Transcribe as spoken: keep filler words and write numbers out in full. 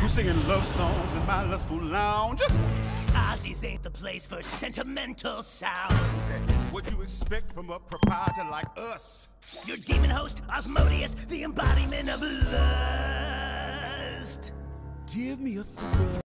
singing love songs in my lustful lounge. Ozzy's ain't the place for sentimental sounds. What'd you expect from a proprietor like us? Your demon host, Osmodeus, the embodiment of lust. Give me a thrill.